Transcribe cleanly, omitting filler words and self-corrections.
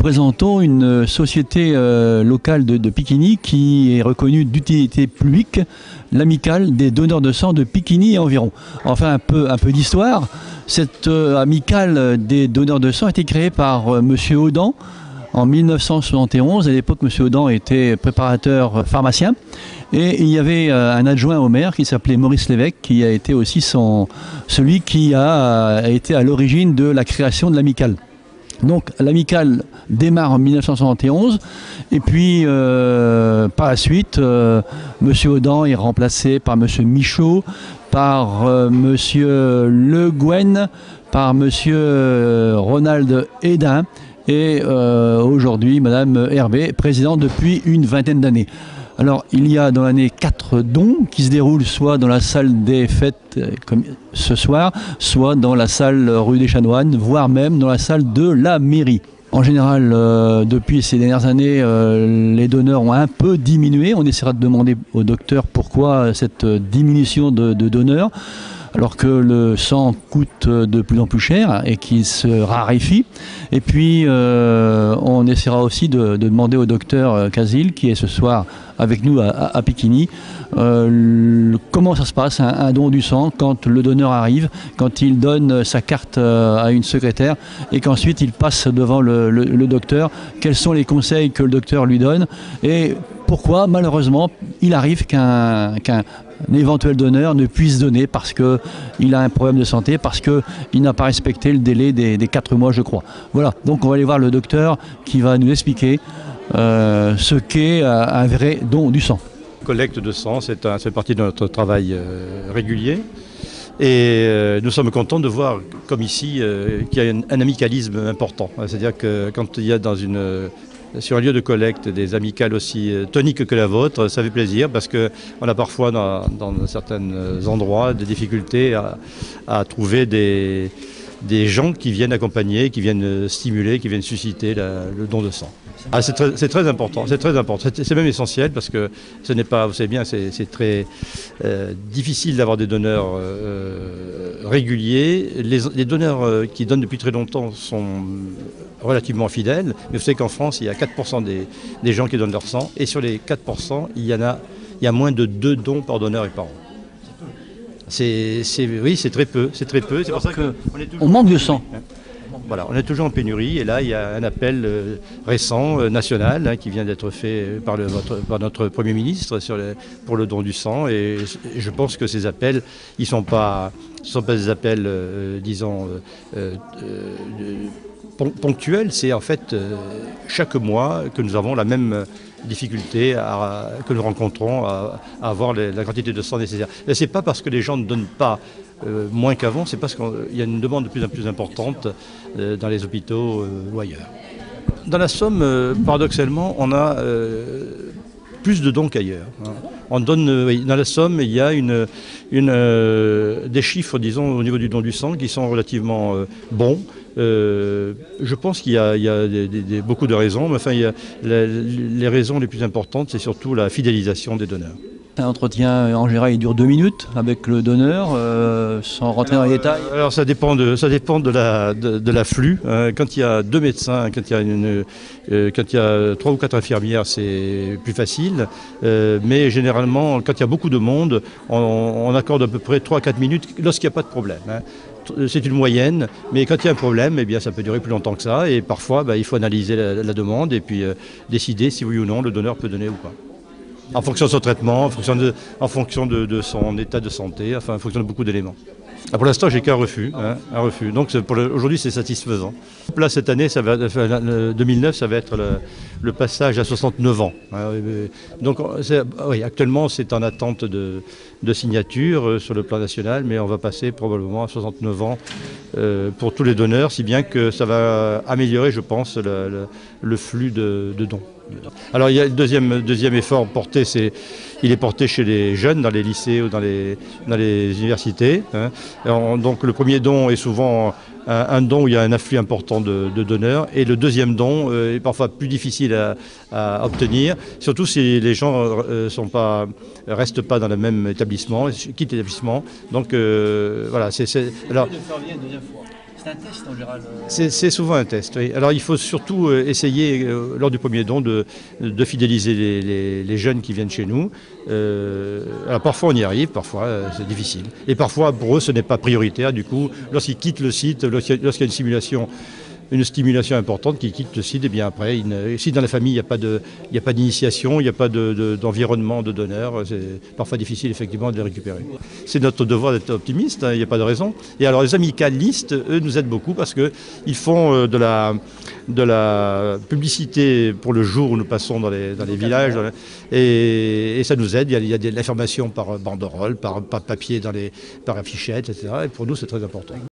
représentons une société locale de Piquigny qui est reconnue d'utilité publique, l'amicale des donneurs de sang de Piquigny et environ. Enfin, un peu d'histoire. Cette amicale des donneurs de sang a été créée par Monsieur Audan en 1971. À l'époque, Monsieur Audan était préparateur pharmacien. Et il y avait un adjoint au maire qui s'appelait Maurice Lévesque, qui a été aussi celui qui a été à l'origine de la création de l'amicale. Donc l'amicale démarre en 1971 et puis par la suite, M. Audan est remplacé par M. Michaud, par M. Le Guen, par M. Ronald Hédin et aujourd'hui Mme Herbé, présidente depuis une vingtaine d'années. Alors, il y a dans l'année 4 dons qui se déroulent soit dans la salle des fêtes, comme ce soir, soit dans la salle rue des Chanoines, voire même dans la salle de la mairie. En général, depuis ces dernières années, les donneurs ont un peu diminué. On essaiera de demander au docteur pourquoi cette diminution de donneurs, alors que le sang coûte de plus en plus cher et qu'il se raréfie. Et puis, on essaiera aussi de demander au docteur Casil, qui est ce soir avec nous à Piquigny, comment ça se passe, un don du sang, quand le donneur arrive, quand il donne sa carte à une secrétaire et qu'ensuite il passe devant le docteur, quels sont les conseils que le docteur lui donne et pourquoi, malheureusement, il arrive qu'un éventuel donneur ne puisse donner parce qu'il a un problème de santé, parce qu'il n'a pas respecté le délai des 4 mois, je crois. Voilà, donc on va aller voir le docteur qui va nous expliquer ce qu'est un vrai don du sang. Collecte de sang, c'est partie de notre travail régulier. Et nous sommes contents de voir, comme ici, qu'il y a un amicalisme important. C'est-à-dire que quand il y a sur un lieu de collecte des amicales aussi toniques que la vôtre, ça fait plaisir parce qu'on a parfois dans certains endroits des difficultés à trouver des gens qui viennent accompagner, qui viennent stimuler, qui viennent susciter le don de sang. Ah, c'est très important, c'est même essentiel parce que ce n'est pas, vous savez bien, c'est très difficile d'avoir des donneurs réguliers. Les donneurs qui donnent depuis très longtemps sont relativement fidèles, mais vous savez qu'en France, il y a 4% des gens qui donnent leur sang et sur les 4%, il y a moins de 2 dons par donneur et par an. Oui, c'est très peu. C'est pour ça qu'on manque de sang. Voilà, on est toujours en pénurie et là il y a un appel récent, national, qui vient d'être fait par notre Premier ministre pour le don du sang et je pense que ces appels, ce ne sont pas des appels, disons, ponctuels, c'est en fait chaque mois que nous avons la même difficulté que nous rencontrons à avoir la quantité de sang nécessaire. Et ce n'est pas parce que les gens ne donnent pas moins qu'avant, c'est parce qu'il y a une demande de plus en plus importante dans les hôpitaux ou ailleurs. Dans la Somme, paradoxalement, on a plus de dons qu'ailleurs. On donne, dans la Somme, il y a des chiffres, disons, au niveau du don du sang qui sont relativement bons. Je pense qu'il y a beaucoup de raisons, mais enfin, les raisons les plus importantes, c'est surtout la fidélisation des donneurs. Un entretien, en général, il dure 2 minutes avec le donneur, sans rentrer dans les détails. Alors ça dépend de l'afflux. Quand il y a 2 médecins, quand il y a 3 ou 4 infirmières, c'est plus facile. Mais généralement, quand il y a beaucoup de monde, on accorde à peu près 3 à 4 minutes lorsqu'il n'y a pas de problème. C'est une moyenne, mais quand il y a un problème, eh bien, ça peut durer plus longtemps que ça. Et parfois, il faut analyser la demande et puis décider si oui ou non le donneur peut donner ou pas. En fonction de son traitement, en fonction de son état de santé, enfin en fonction de beaucoup d'éléments. Pour l'instant, j'ai qu'un refus, un refus. Donc aujourd'hui, c'est satisfaisant. Là, cette année, 2009, ça va être le passage à 69 ans. Donc, oui, actuellement, c'est en attente de signature sur le plan national, mais on va passer probablement à 69 ans pour tous les donneurs, si bien que ça va améliorer, je pense, le flux de dons. Alors il y a le deuxième effort porté, il est porté chez les jeunes, dans les lycées ou dans les universités. Donc le premier don est souvent un don où il y a un afflux important de donneurs et le deuxième don est parfois plus difficile à obtenir, surtout si les gens restent pas dans le même établissement, quittent l'établissement. Donc voilà, alors, C'est un test en général. C'est souvent un test, oui. Alors il faut surtout essayer, lors du premier don, de fidéliser les jeunes qui viennent chez nous. Alors parfois on y arrive, parfois c'est difficile. Et parfois pour eux ce n'est pas prioritaire, du coup, lorsqu'ils quittent le site, lorsqu'il y a une stimulation importante, qui quitte le site, et bien après, si dans la famille il n'y a pas d'initiation, il n'y a pas d'environnement de donneur, c'est parfois difficile effectivement de les récupérer. C'est notre devoir d'être optimiste, hein, il n'y a pas de raison. Et alors les amicalistes, eux, nous aident beaucoup parce qu'ils font de la publicité pour le jour où nous passons dans les villages, et ça nous aide. Il y a de l'information par banderole, par papier, par affichette, etc. Et pour nous, c'est très important.